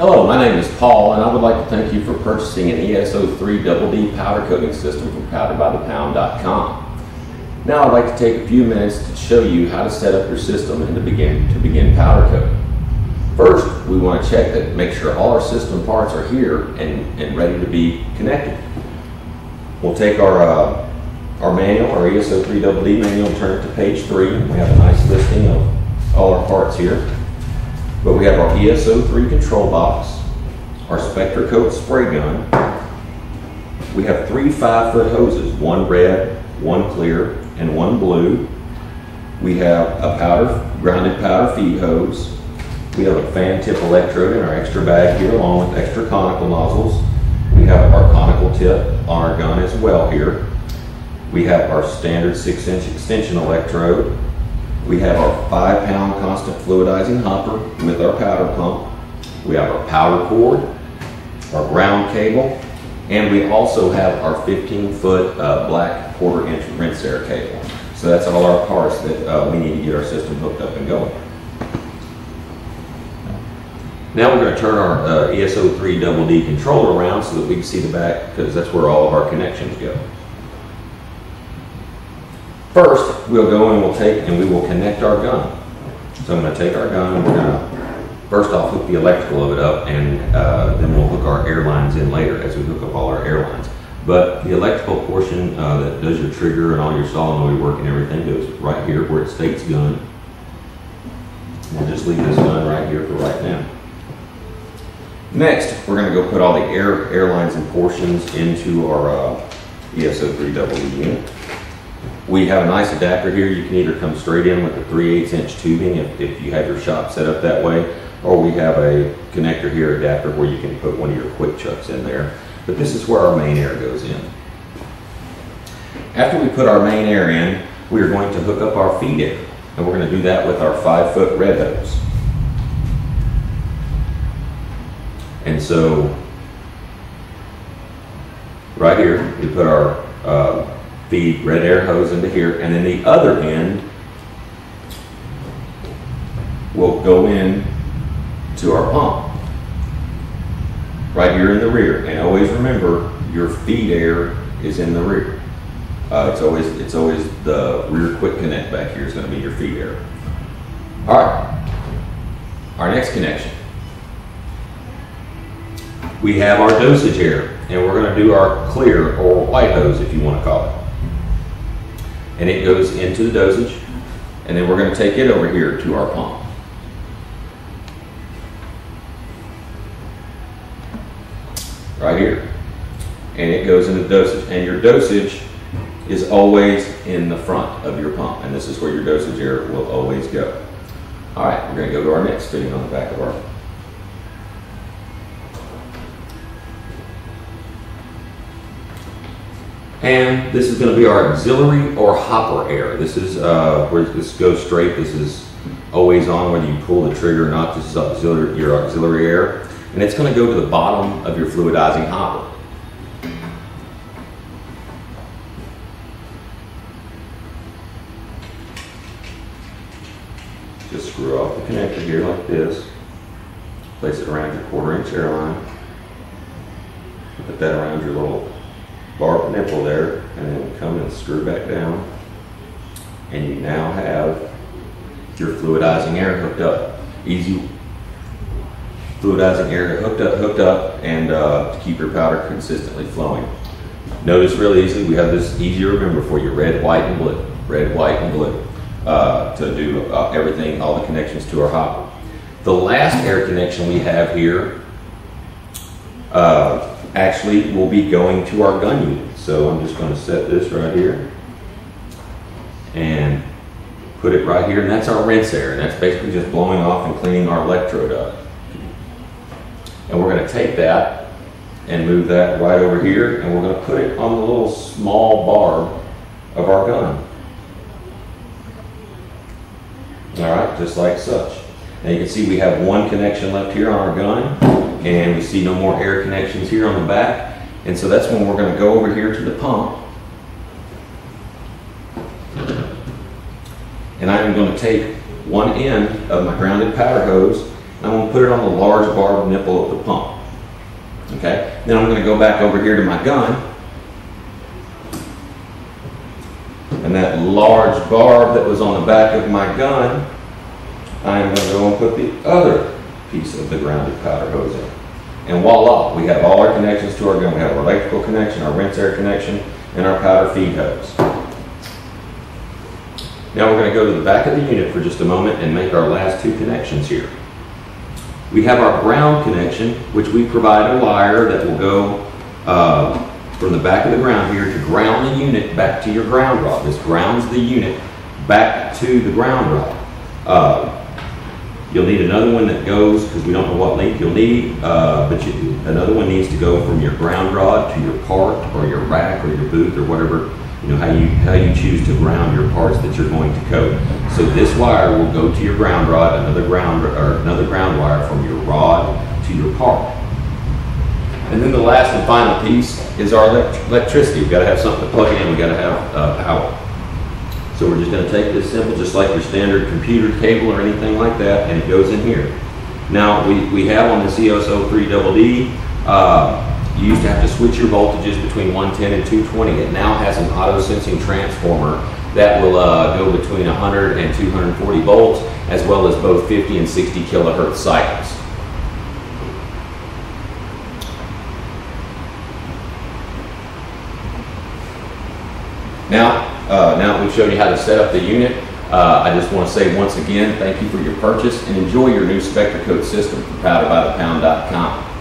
Hello, my name is Paul, and I would like to thank you for purchasing an ES03-DD powder coating system from powderbythepound.com. Now I'd like to take a few minutes to show you how to set up your system and to begin powder coating. First, we want to check that, make sure all our system parts are here and ready to be connected. We'll take our manual, our ES03-DD manual, and turn it to page 3. We have a nice listing of all our parts here. But we have our ES03 control box, our SpectraCoat spray gun. We have 3 5-foot hoses, one red, one clear, and one blue. We have a grounded powder feed hose. We have a fan tip electrode in our extra bag here, along with extra conical nozzles. We have our conical tip on our gun as well here. We have our standard 6-inch extension electrode. We have our 5-pound constant fluidizing hopper with our powder pump. We have our powder cord, our ground cable, and we also have our 15-foot black 1/4-inch rinse air cable. So that's all our parts that we need to get our system hooked up and going. Now we're going to turn our ES03-DD controller around so that we can see the back, because that's where all of our connections go. First, we'll go and we will connect our gun. So I'm going to take our gun and we're going to first off hook the electrical of it up, and then we'll hook our air lines in later as we hook up all our air lines. But the electrical portion that does your trigger and all your solenoid work and everything goes right here where it states gun. We'll just leave this gun right here for right now. Next, we're going to go put all the air lines and portions into our ES03-DD unit. We have a nice adapter here. You can either come straight in with a 3/8-inch tubing if you have your shop set up that way, or we have a connector here adapter where you can put one of your quick chucks in there. But this is where our main air goes in. After we put our main air in, we are going to hook up our feed air, and we're going to do that with our 5-foot red hose. And so right here we put our feed red air hose into here, and then the other end will go in to our pump right here in the rear. And always remember, your feed air is in the rear. It's always the rear quick connect back here is going to be your feed air. All right, our next connection. We have our dosage air, and we're going to do our clear or white hose, if you want to call it. And it goes into the dosage, and then we're going to take it over here to our pump. Right here. And it goes into the dosage. And your dosage is always in the front of your pump, and this is where your dosage air will always go. All right, we're going to go to our next fitting on the back of our pump. And this is going to be our auxiliary or hopper air. This is where this goes straight. This is always on whether you pull the trigger or not. This is your auxiliary air. And it's going to go to the bottom of your fluidizing hopper. Just screw off the connector here like this. Place it around your 1/4-inch air line. Put that around your little barbed nipple there, and then come and screw back down, and you now have your fluidizing air hooked up. Easy fluidizing air hooked up, and to keep your powder consistently flowing. Notice really easily we have this easy to remember for you: red, white, and blue. Red, white, and blue to do everything, all the connections to our hopper. The last air connection we have here actually will be going to our gun unit. So I'm just going to set this right here and put it right here, and that's our rinse air, and that's basically just blowing off and cleaning our electrode up. And we're going to take that and move that right over here, and we're going to put it on the little small barb of our gun. All right, just like such. Now you can see we have one connection left here on our gun, and we see no more air connections here on the back. And so that's when we're going to go over here to the pump, and I'm going to take one end of my grounded powder hose I'm going to put it on the large barb nipple of the pump. Okay, then I'm going to go back over here to my gun, and that large barb that was on the back of my gun, I'm going to go and put the other piece of the grounded powder hose in. And voila, we have all our connections to our gun. We have our electrical connection, our rinse air connection, and our powder feed hose. Now we're going to go to the back of the unit for just a moment and make our last two connections here. We have our ground connection, which we provide a wire that will go from the back of the ground here to ground the unit back to your ground rod. This grounds the unit back to the ground rod. You'll need another one that goes, because we don't know what length you'll need, but another one needs to go from your ground rod to your part or your rack or your boot or whatever, how you choose to ground your parts that you're going to coat. So this wire will go to your ground rod, another ground wire from your rod to your part. And then the last and final piece is our electricity. We've got to have something to plug in. We've got to have power. So we're just going to take this simple, just like your standard computer cable or anything like that, and it goes in here. Now we have on this ES03-DD, you used to have to switch your voltages between 110 and 220. It now has an auto-sensing transformer that will go between 100 and 240 volts, as well as both 50 and 60 kilohertz cycles. Now that we've shown you how to set up the unit, I just want to say once again, thank you for your purchase and enjoy your new SpectraCoat system from PowderByThePound.com.